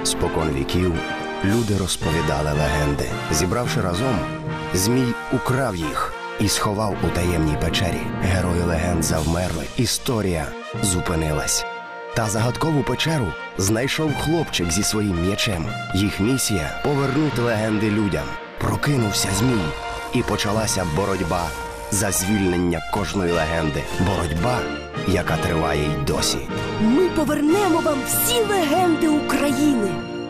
Спокон віків люди розповідали легенди. Зібравши разом, Змій украв їх і сховав у таємній печері. Герої легенд завмерли, історія зупинилась. Та загадкову печеру знайшов хлопчик зі своїм м'ячем. Їх місія – повернути легенди людям. Прокинувся Змій, і почалася боротьба за звільнення кожної легенди. Боротьба, яка триває й досі. Ми повернемо вам всі легенди України.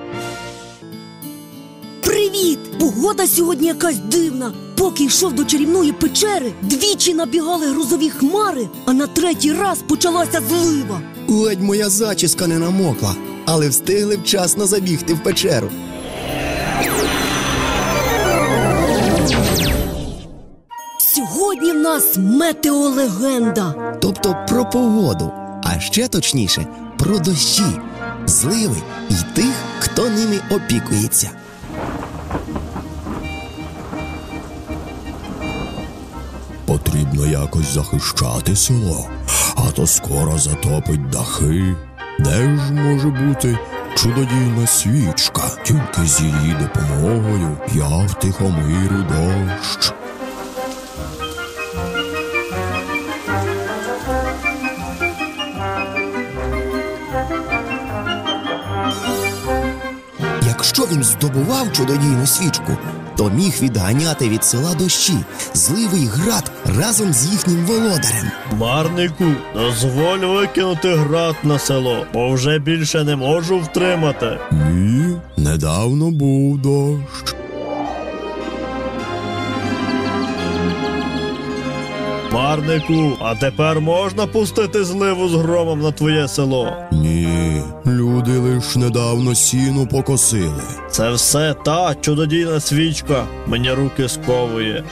Привіт! Погода сьогодні якась дивна. Поки йшов до чарівної печери, двічі набігали грозові хмари, а на третій раз почалася злива. Ледь моя зачіска не намокла, але встигли вчасно забігти в печеру. Сьогодні в нас метеолегенда. Тобто про погоду, а ще точніше про дощі, зливи і тих, хто ними опікується. Потрібно якось захищати село, а то скоро затопить дахи. Де ж може бути чудодійна свічка? Тільки з її допомогою я втихомирю дощ. Якщо він здобував чудодійну свічку, то міг відганяти від села дощі, зливи й град разом з їхнім володарем. Хмарнику, дозволь викинути град на село, бо вже більше не можу втримати. Ні, недавно був дощ. Хмарнику, а тепер можна пустити зливу з громом на твоє село? Ні, люди лиш недавно сіно покосили. Це все та чудодійна свічка мені руки сковує.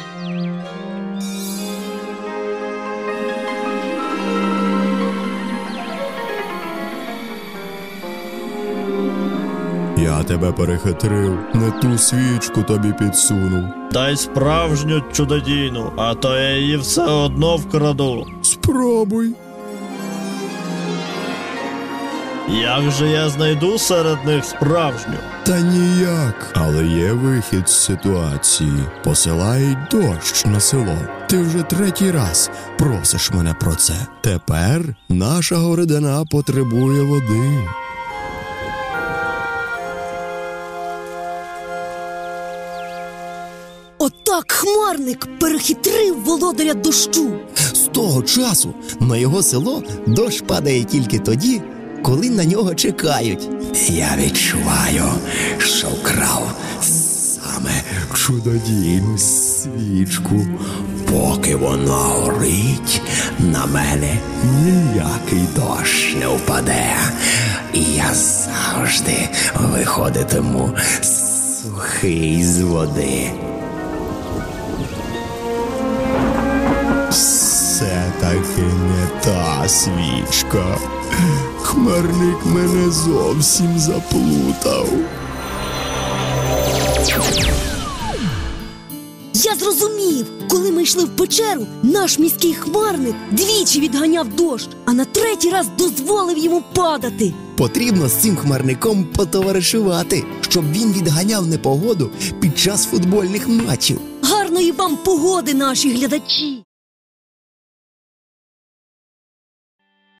Я тебе перехитрив, не ту свічку тобі підсунув. Дай справжню чудодійну, а то я її все одно вкраду. Спробуй. Як же я знайду серед них справжню? Та ніяк. Але є вихід з ситуації. Посилають дощ на село. Ти вже третій раз просиш мене про це. Тепер наша городина потребує води. Отак хмарник перехитрив володаря дощу. З того часу на його село дощ падає тільки тоді, коли на нього чекають. Я відчуваю, що вкрав саме чудодійну свічку. Поки вона горить, на мене ніякий дощ не впаде. І я завжди виходитиму сухий з води. Це таки не та свічка. Хмарник мене зовсім заплутав. Я зрозумів, коли ми йшли в печеру, наш міський хмарник двічі відганяв дощ, а на третій раз дозволив йому падати. Потрібно з цим хмарником потоваришувати, щоб він відганяв непогоду під час футбольних матчів. Гарної вам погоди, наші глядачі!